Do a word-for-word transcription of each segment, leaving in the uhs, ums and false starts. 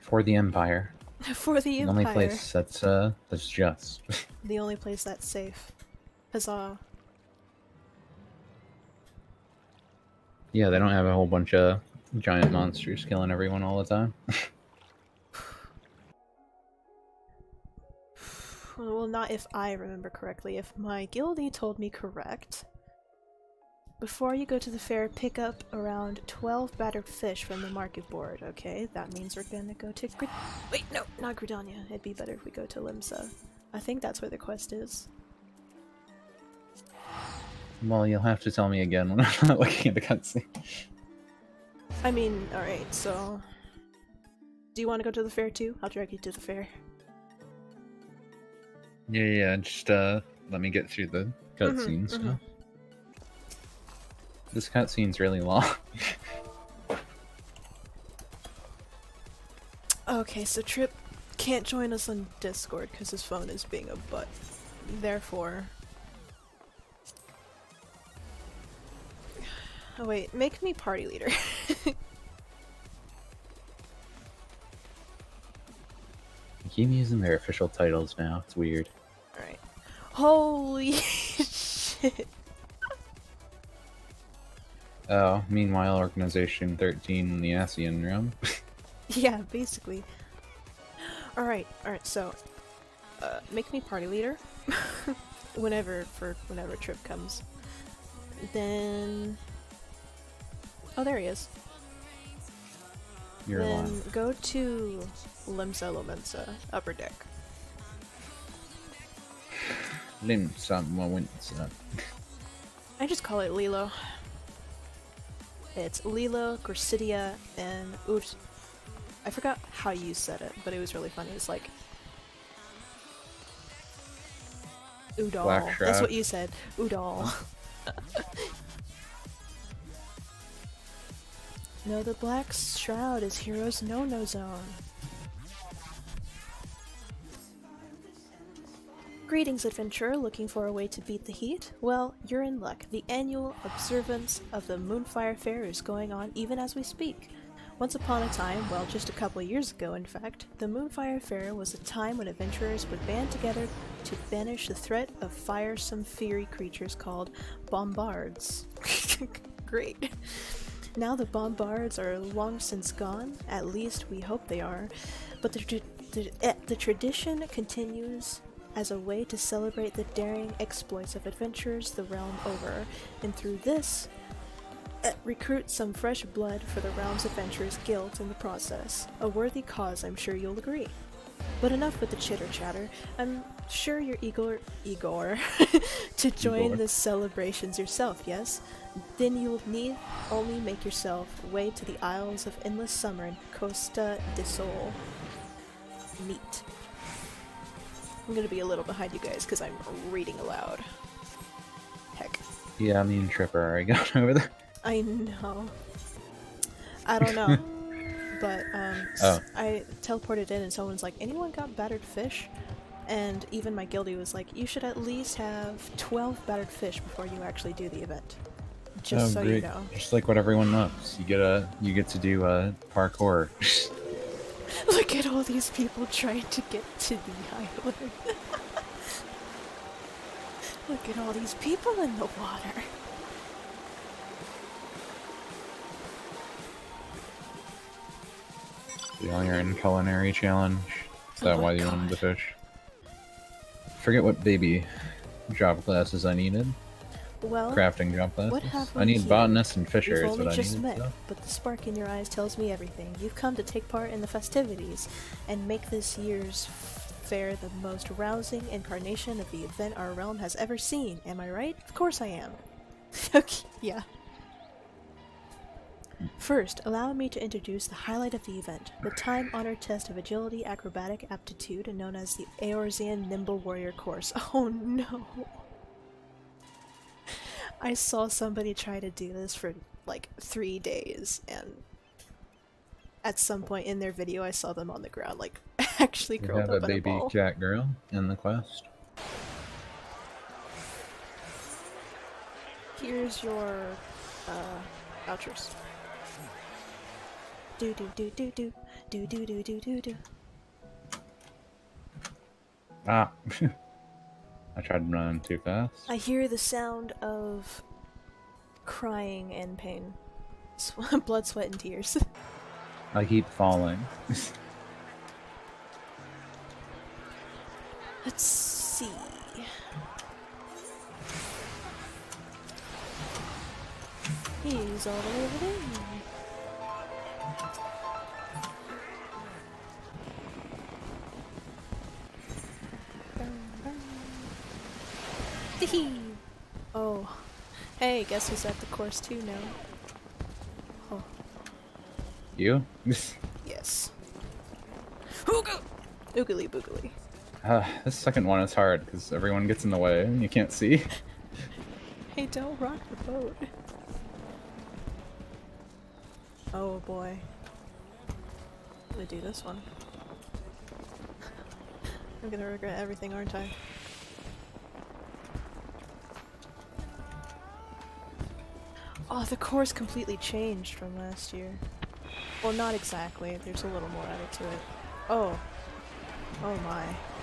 For the Empire. For the, the Empire. only place that's uh that's just. The only place that's safe. Huzzah. Yeah, they don't have a whole bunch of giant monsters killing everyone all the time. Well, not if I remember correctly. If my guildie told me correct, before you go to the fair, pick up around twelve battered fish from the market board, okay? That means we're gonna go to Grid- Wait, no, not Gridania. It'd be better if we go to Limsa. I think that's where the quest is. Well, you'll have to tell me again when I'm not looking at the cutscene. I mean, alright, so... Do you want to go to the fair too? I'll drag you to the fair. Yeah, yeah, just uh, let me get through the cutscene mm-hmm, stuff. Mm-hmm. This cutscene's really long. Okay, so Trip can't join us on Discord because his phone is being a butt. Therefore... Oh wait, make me party leader. I keep using their official titles now, it's weird. Alright. Holy shit! Oh, meanwhile, Organization thirteen in the ASEAN realm. Yeah, basically. Alright, alright, so... Uh, make me party leader. whenever, for whenever Trip comes. Then... Oh, there he is. You're then alive. go to Limsa Lomensa, upper deck. Limsa Lomensa. I just call it Lilo. It's Lilo, Grasidia, and Oot. I forgot how you said it, but it was really funny. It's like Udall. Black That's Shroud. what you said. Udall. No, the Black Shroud is Hero's no-no zone. Greetings, adventurer, looking for a way to beat the heat? Well, you're in luck. The annual observance of the Moonfire Fair is going on even as we speak. Once upon a time, well, just a couple of years ago in fact, the Moonfire Fair was a time when adventurers would band together to banish the threat of firesome fiery creatures called bombards. Great. Now the bombards are long since gone, at least we hope they are, but the, tra the, eh, the tradition continues as a way to celebrate the daring exploits of adventurers the realm over, and through this, uh, recruit some fresh blood for the realm's adventurers guild in the process. A worthy cause, I'm sure you'll agree. But enough with the chitter-chatter. I'm sure you're eager, eager to join Igor. the celebrations yourself, yes? Then you'll need only make yourself way to the Isles of Endless Summer in Costa del Sol. Neat. I'm gonna be a little behind you guys because I'm reading aloud. Heck. Yeah, me and Tripper are already going over there. I know. I don't know. But, um, Oh. I teleported in and someone's like, anyone got battered fish? And even my guildie was like, you should at least have twelve battered fish before you actually do the event. Just Oh, so great. you know. Just like what everyone knows. You get a you get to do uh parkour. Look at all these people trying to get to the island. Look at all these people in the water. Yeah, you're in culinary challenge. Is that Oh why my you wanted God. the fish? Forget what baby job classes I needed. Well, Crafting job classes. what have I we need here? botanist and fisher We've is only what I just needed. met, So. but the spark in your eyes tells me everything. You've come to take part in the festivities and make this year's fair the most rousing incarnation of the event our realm has ever seen. Am I right? Of course I am. Okay, yeah. First, allow me to introduce the highlight of the event, the time-honored test of agility acrobatic aptitude known as the Eorzean Nimble Warrior course. Oh no! I saw somebody try to do this for like three days, and at some point in their video I saw them on the ground, like, actually We curled have up a in a baby ball. cat girl in the quest. Here's your, uh, vouchers. Do do do do do Do do do do do do. Ah. I tried to run too fast. I hear the sound of crying and pain. Sw blood, sweat, and tears. I keep falling. Let's see. He's all the way over there. Oh. Hey, guess who's at the course too now? Oh. You? Yes. Ooga! Oogly boogly. Uh, this second one is hard because everyone gets in the way and you can't see. Hey, don't rock the boat. Oh boy. I'm gonna do this one. I'm gonna regret everything, aren't I? Oh, the course completely changed from last year. Well, not exactly. There's a little more added to it. Oh. Oh my.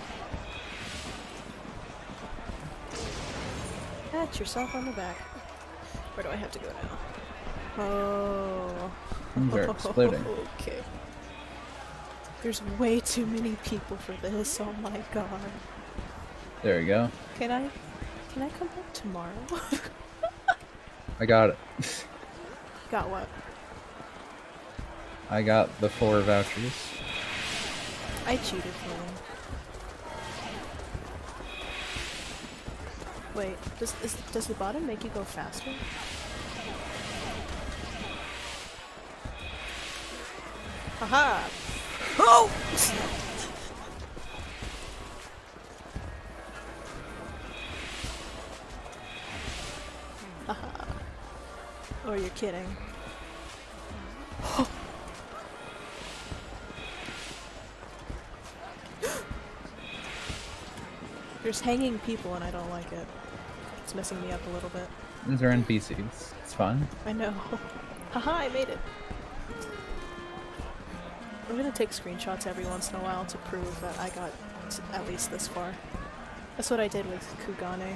Pat yourself on the back. Where do I have to go now? Oh. Things are exploding. Okay. There's way too many people for this. Oh my god. There you go. Can I... Can I come back tomorrow? I got it. Got what? I got the four vouchers. I cheated for them. Wait, does is, does the bottom make you go faster? Haha! Oh! Haha. Oh, you're kidding. There's hanging people and I don't like it. It's messing me up a little bit. These are N P Cs. It's fun. I know. Haha, I made it. I'm gonna take screenshots every once in a while to prove that I got t at least this far. That's what I did with Kugane.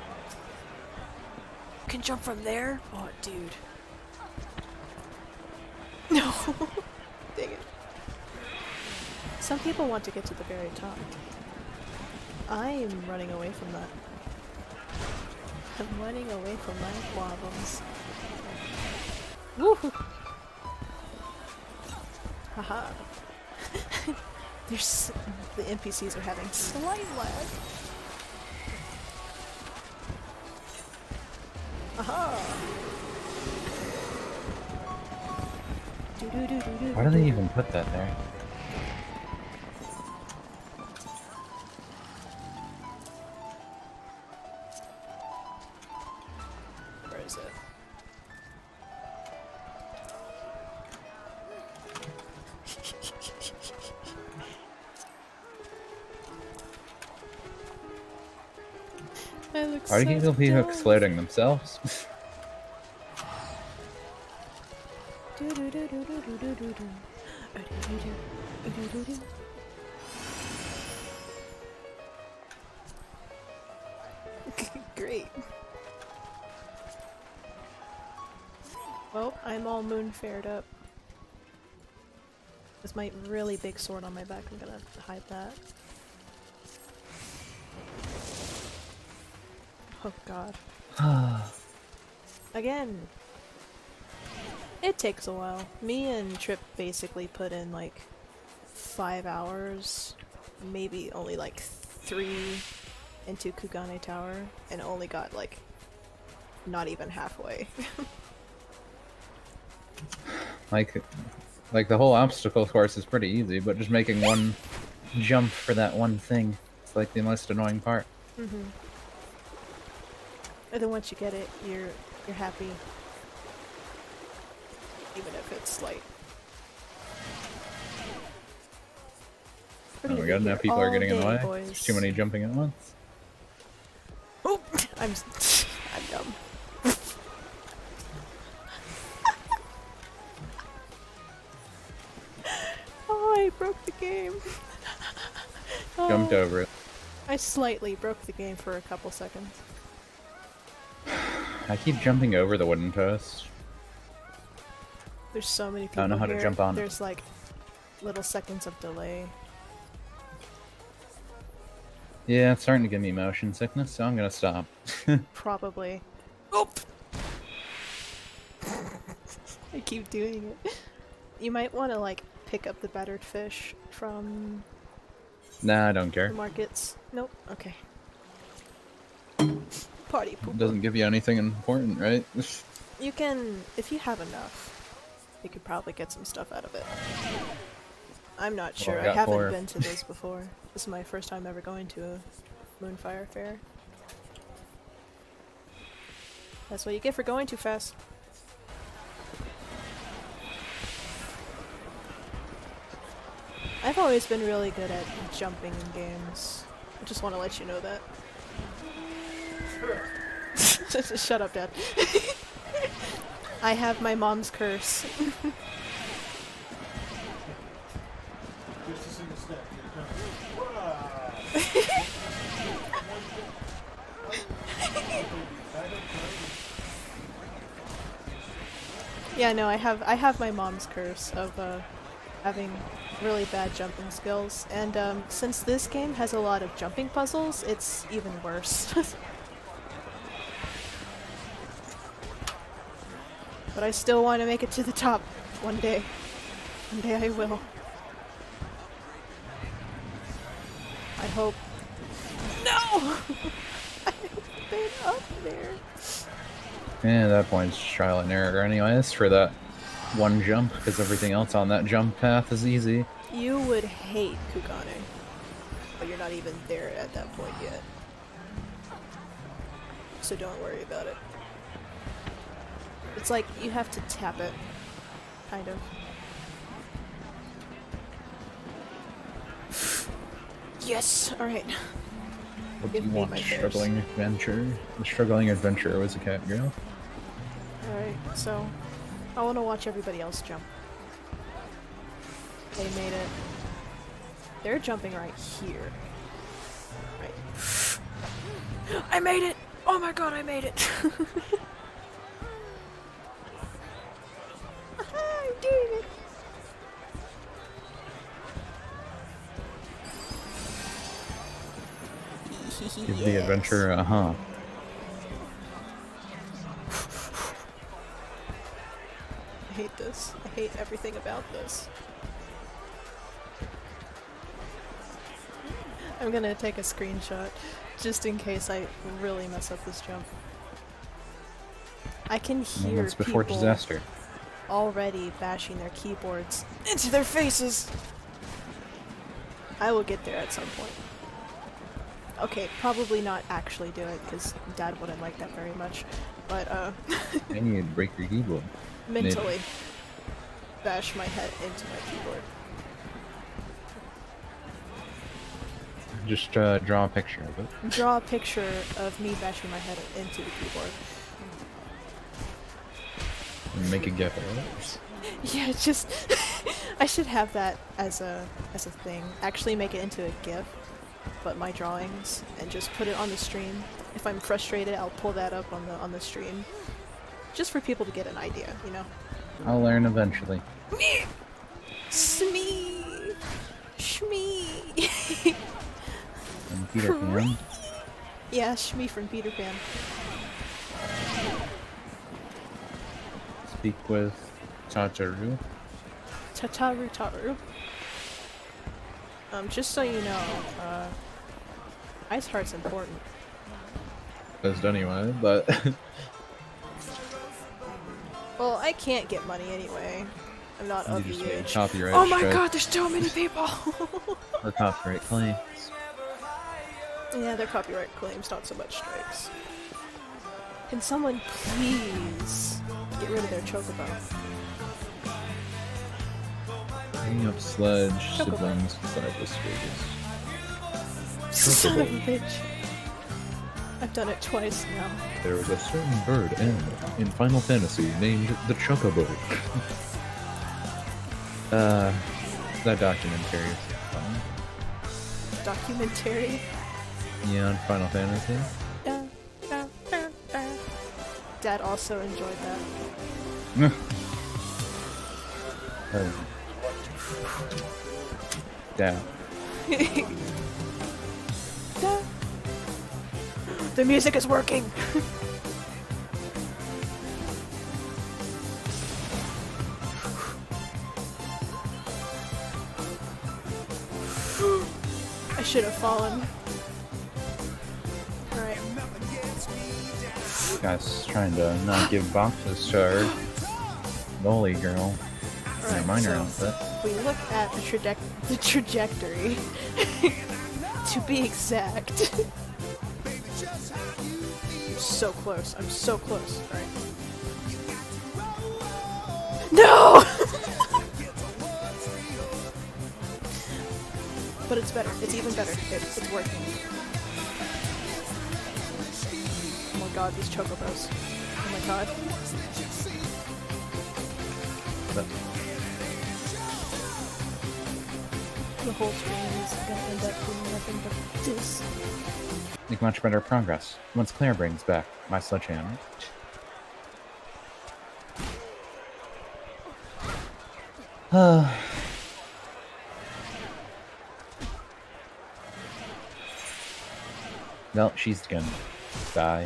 Can jump from there? Oh, dude. No! Dang it. Some people want to get to the very top. I'm running away from that. I'm running away from my problems. Woohoo! Haha. There's the N P Cs are having slight lag. Aha! Why do they even put that there? Where is it? I look Why do so people dumb. exploding themselves? Great. Well, I'm all Moonfired up. With my really big sword on my back, I'm gonna hide that. Oh god. Again! It takes a while. Me and Trip basically put in like five hours, maybe only like three into Kugane Tower, and only got like not even halfway. Like, like the whole obstacle course is pretty easy, but just making one jump for that one thing is like the most annoying part. Mm-hmm. And then once you get it, you're you're happy. Even if it's like... Oh my god, now people are getting in the way. Boys. There's too many jumping at once. Oh! I'm... I'm dumb. Oh, I broke the game. Jumped Oh, over it. I slightly broke the game for a couple seconds. I keep jumping over the wooden post. There's so many I people don't know how here. to jump on it. There's like little seconds of delay. Yeah, it's starting to give me motion sickness, so I'm gonna stop. Probably. Oop! I keep doing it. You might want to like pick up the battered fish from Nah, I don't care. the markets. Nope. Okay. Party pooper. Doesn't give you anything important, right? You can, if you have enough, you could probably get some stuff out of it. I'm not Well, sure. I I got haven't four. been to this before. This is my first time ever going to a Moonfire fair. That's what you get for going too fast. I've always been really good at jumping in games. I just want to let you know that. Shut up, Dad. I have my mom's curse. Yeah, no, I have I have my mom's curse of uh, having really bad jumping skills, and um, since this game has a lot of jumping puzzles, it's even worse. But I still want to make it to the top one day. One day I will. I hope. No! I've been up there. Yeah, at that point it's trial and error anyways for that one jump, because everything else on that jump path is easy. You would hate Kugane, but you're not even there at that point yet. So don't worry about it. It's like you have to tap it, kind of. Yes! Alright. What do Give you me want? my Struggling adventure? The struggling adventurer was a cat girl. Alright, so I want to watch everybody else jump. They made it. They're jumping right here. Right. I made it! Oh my god, I made it! I'm doing it! Give the adventure a huh. I hate this. I hate everything about this. I'm gonna take a screenshot just in case I really mess up this jump. I can hear Moments before people disaster. already bashing their keyboards into their faces. I will get there at some point. Okay, probably not actually do it because Dad wouldn't like that very much, but uh, And you'd break your keyboard. mentally bash my head into my keyboard. Just uh, draw a picture of it. Draw a picture of me bashing my head into the keyboard. And make a gif of it. Yeah, just I should have that as a as a thing. Actually, make it into a GIF, but my drawings, and just put it on the stream. If I'm frustrated, I'll pull that up on the on the stream, just for people to get an idea, you know. I'll learn eventually. Smee, Shmee. And Peter Pan. Yeah, Shmee from Peter Pan. Speak with Tataru. Tataru Taru. Um, just so you know, uh, Ice Heart's important. Best anyway, but Well, I can't get money anyway. I'm not you of just the made age. copyright Oh my strike god, there's so many people! or copyright claims. Yeah, they're copyright claims, not so much strikes. Can someone please get rid of their chocobo? Hang up sledge Chocobo. siblings beside the stages. Son of a bitch. I've done it twice now. There was a certain bird in in Final Fantasy named the Chocobo. uh, That documentary is fun. Documentary? Yeah, on Final Fantasy. Da, da, da, da. Dad also enjoyed that. Oh. Dad. Da. The music is working! I should have fallen. Alright. This guy's trying to not give boxes to her bully girl. Alright, Minor so outfit. we look at the, traje the trajectory. To be exact. I'm so close. I'm so close. Alright. No! But it's better. It's even better. It, it's working. Oh my god, these chocobos. Oh my god. But The whole stream is gonna end up being nothing but this. make much better progress once Claire brings back my sledgehammer. Uh, well, she's gonna die.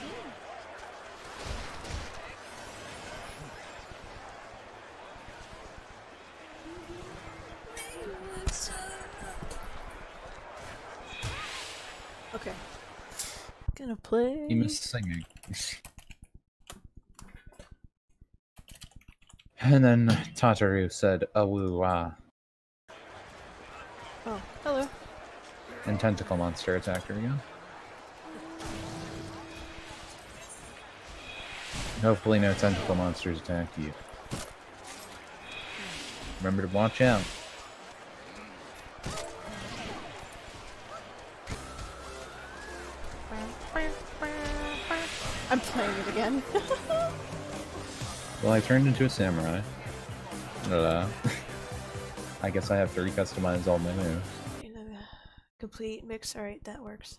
Okay. Gonna play. You missed singing. And then Tataru said, "Awoo ah," Oh, hello. and tentacle monster attacked her again. Hopefully, no tentacle monsters attack you. Remember to watch out. I'm playing it again. Well, I turned into a samurai. Uh, I guess I have to recustomize all my moves. Complete mix. Alright, that works.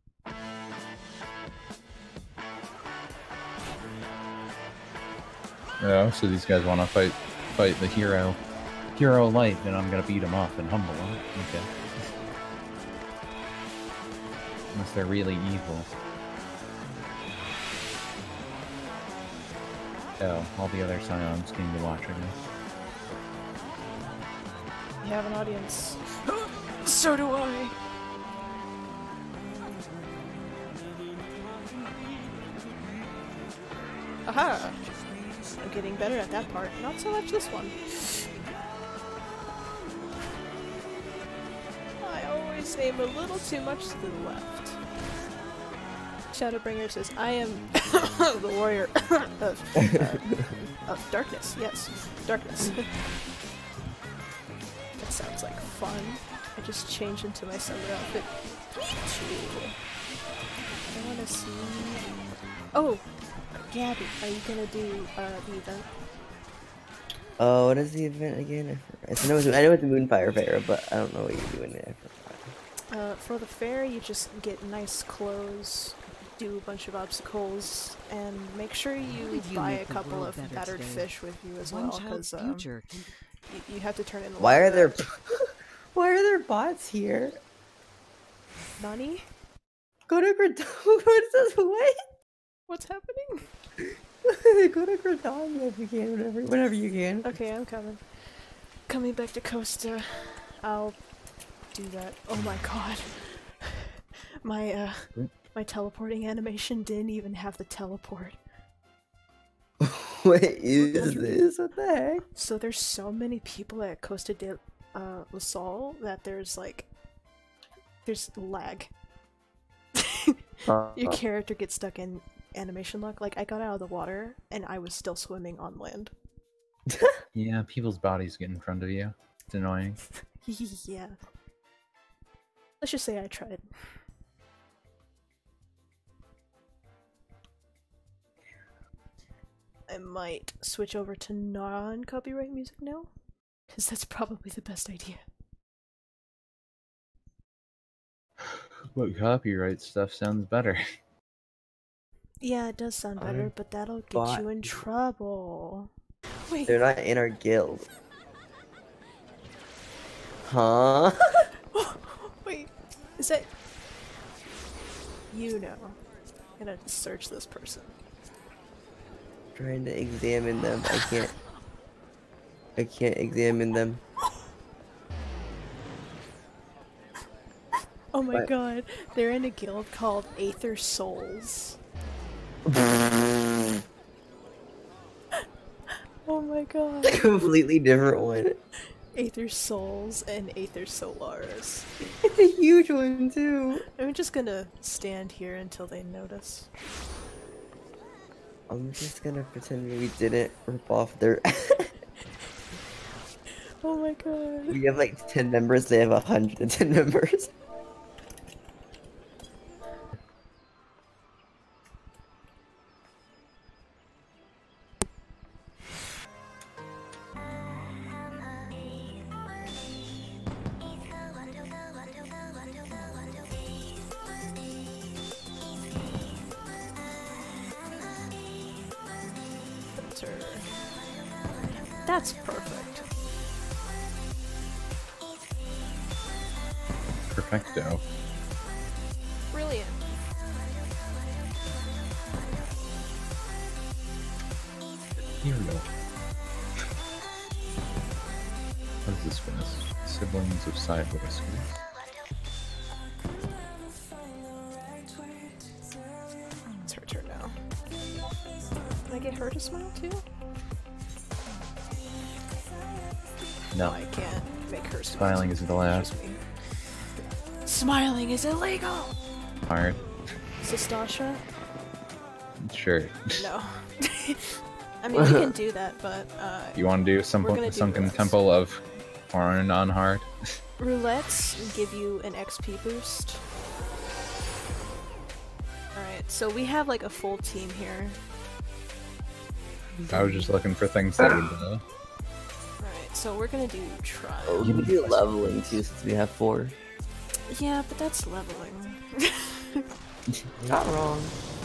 Oh, so these guys want to fight fight the hero. Hero light, and I'm gonna beat him up and humble him. Okay. Unless they're really evil. Oh, all the other Scions came to watch, I guess. You have an audience. So do I! Aha! I'm getting better at that part. Not so much this one. I always aim a little too much to the left. Shadowbringer says, I am the warrior of, uh, of darkness. Yes, darkness. That sounds like fun. I just changed into my summer outfit. I wanna see... Oh! Gabby, are you gonna do uh, the event? Oh, what is the event again? I know it's, I know it's Moonfire Faire, but I don't know what you're doing there. Uh, for the fair, you just get nice clothes, do a bunch of obstacles, and make sure you, you buy a couple of battered today? fish with you as One well, because um, you, you have to turn in. Why are there? Why are there bots here? Nani? Go to Gradon. What is this? What? What's happening? Go to Gradon if you can, whenever, whenever you can. Okay, I'm coming. Coming back to Costa. I'll do that. Oh my god. My, uh, my teleporting animation didn't even have the teleport. What is this? What the heck? So there's so many people at Costa de uh, La Sol that there's like... There's lag. uh, Your character gets stuck in animation lock. Like, I got out of the water and I was still swimming on land. Yeah, people's bodies get in front of you. It's annoying. Yeah. Let's just say I tried. I might switch over to non-copyright music now, because that's probably the best idea. But copyright stuff sounds better. Yeah, it does sound better, I'm but that'll get bought- you in trouble. Wait. They're not in our guild. Huh? Wait. Is that... You know. I'm gonna search this person. Trying to examine them. I can't. I can't examine them. Oh my What? god. They're in a guild called Aether Souls. Oh my god. Completely different one. Aether Souls and Aether Solaris. It's a huge one too. I'm just gonna stand here until they notice. I'm just gonna pretend we didn't rip off their. Oh my god. We have like ten members. They have a hundred and ten members. That's perfect. Perfecto. Brilliant. Here we go. What is this for us? Siblings of side whiskers. It's her turn now. Can I get her to smile too? No. I can't make her smile. Smiling isn't allowed. Just me. Smiling is illegal! Alright. Sastasha? Sure. No. I mean, we can do that, but, uh... You want to do some we're gonna do sunken roulettes. temple of foreign on hard? Roulettes give you an X P boost. Alright, so we have, like, a full team here. I was just looking for things that would uh, Alright, so we're gonna do Oh, trial. we can do leveling too since we have four. Yeah, but that's leveling. Not wrong.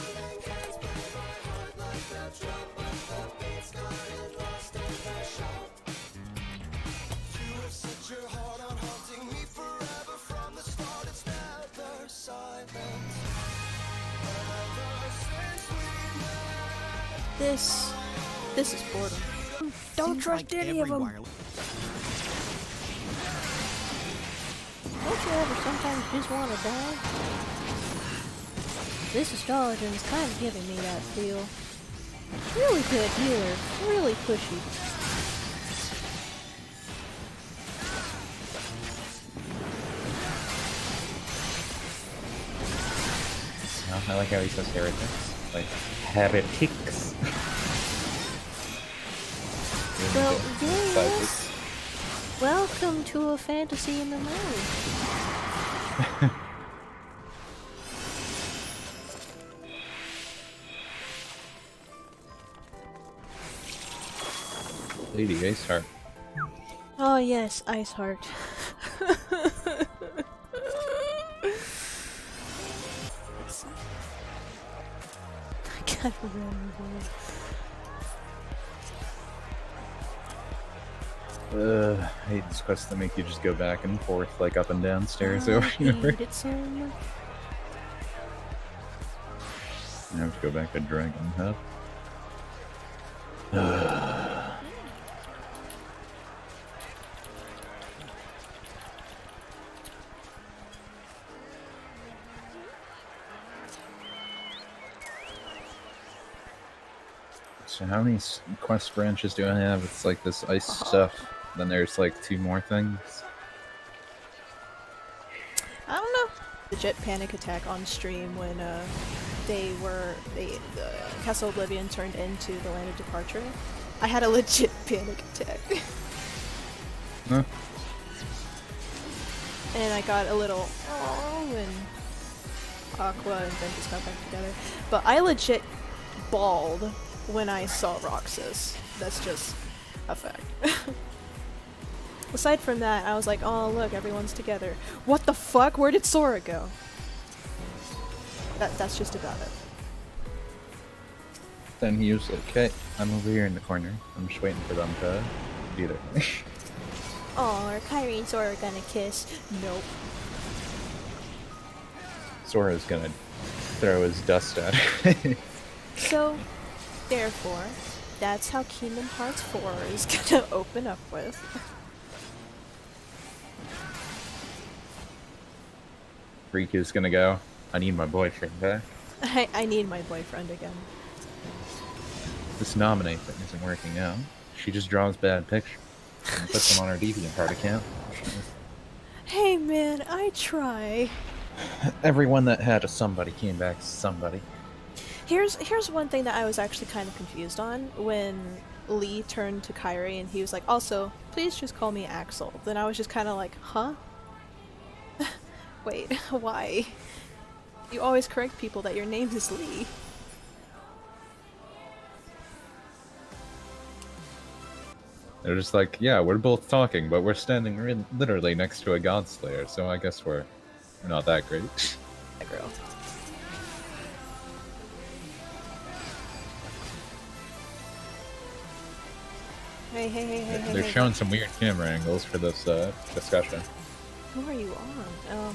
This... This is boredom. Don't trust any of them! Don't you ever sometimes just want to die? This astrologer's kind of giving me that feel. Really good healer, really pushy. I like how he says heretics. Like, heretics. Well, Side yes. Welcome to a fantasy in the moon. Lady Ace Heart. Oh yes, Ice Heart. I can't remember. Uh, I hate these quests that make you just go back and forth, like up and down stairs I over and over. hate it so much. I have to go back to Dragon Hub. So how many s- quest branches do I have? It's like this ice stuff. Then there's like two more things. I don't know. Legit panic attack on stream when uh, they were they the Castle Oblivion turned into the Land of Departure. I had a legit panic attack, Huh? and I got a little oh when Aqua and Ventus got back together. But I legit bawled when I saw Roxas. That's just a fact. Aside from that, I was like, oh look, everyone's together. What the fuck? Where did Sora go? That, that's just about it. Then he was like, okay, I'm over here in the corner. I'm just waiting for them to do their thing. Oh, are Kairi and Sora gonna kiss? Nope. Sora's gonna throw his dust at her. So, therefore, that's how Kingdom Hearts four is gonna open up with. Riku's gonna go, I need my boyfriend back. I, I need my boyfriend again. This nominate thing isn't working out. She just draws bad pictures and puts them on her DeviantArt account. Hey man, I try. Everyone that had a somebody came back as somebody. Here's here's one thing that I was actually kind of confused on when Lee turned to Kairi and he was like, also, please just call me Axel. Then I was just kind of like, huh? Wait, why? You always correct people that your name is Lee. They're just like, yeah, we're both talking, but we're standing ri literally next to a god slayer, so I guess we're, we're not that great. That girl. Hey, hey, hey, hey, hey. They're hey, showing hey. some weird camera angles for this uh, discussion. Who are you on? Oh.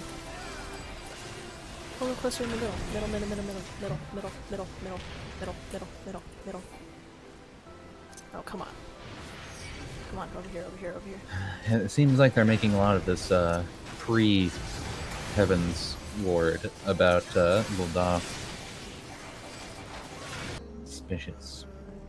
A little closer in the middle. Middle, middle, middle, middle, middle, middle, middle, middle, middle, middle, middle, middle. Oh, come on. Come on, over here, over here, over here. It seems like they're making a lot of this uh, pre-Heaven's Ward about uh, Bulldog. Suspicious.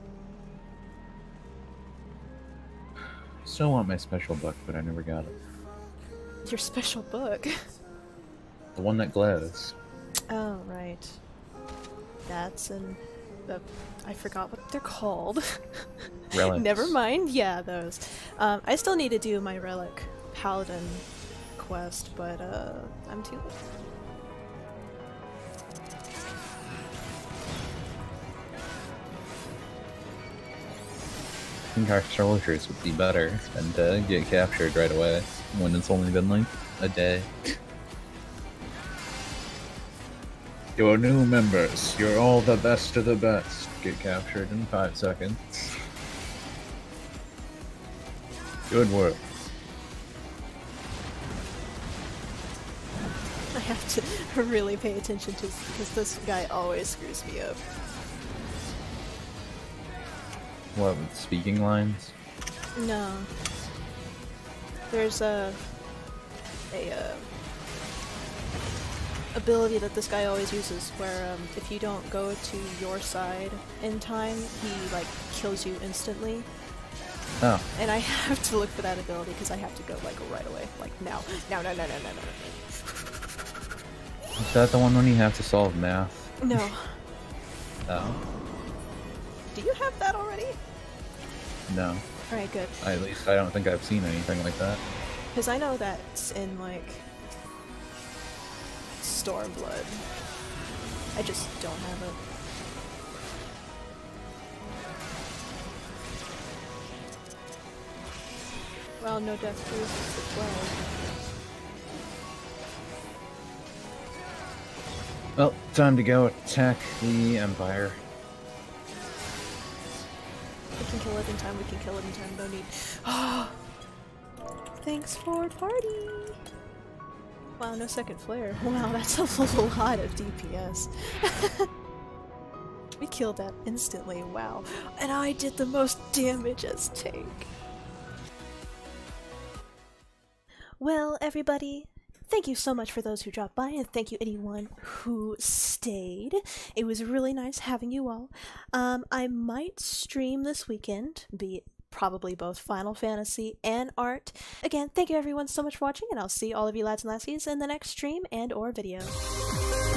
Still want my special book, but I never got it. Your special book? The one that glows. Oh, right. That's an... Uh, I forgot what they're called. Relics. Never mind, yeah, those. Um, I still need to do my Relic Paladin quest, but uh, I'm too... I think our soldiers would be better and uh, get captured right away when it's only been like a day. You're new members. You're all the best of the best. Get captured in five seconds. Good work. I have to really pay attention to because this guy always screws me up. What, with speaking lines? No. There's a... a, uh... ability that this guy always uses where um, if you don't go to your side in time, he like kills you instantly. Oh. And I have to look for that ability because I have to go like right away. Like now. Now, no, no, no, no, no, Is that the one when you have to solve math? no. No. Oh. Do you have that already? No. Alright, good. I, at least I don't think I've seen anything like that. Because I know that's in like... Stormblood. I just don't have it. Well, no death cruises as well. Well, time to go attack the Empire. We can kill it in time, we can kill it in time, no need. Oh! Thanks for party! Wow, no second flare. Wow, that's a lot of D P S. We killed that instantly, wow. And I did the most damage as tank. Well, everybody, thank you so much for those who dropped by, and thank you anyone who stayed. It was really nice having you all. Um, I might stream this weekend, be it probably both Final Fantasy and art. Again, thank you everyone so much for watching, and I'll see all of you lads and lassies in the next stream and or video.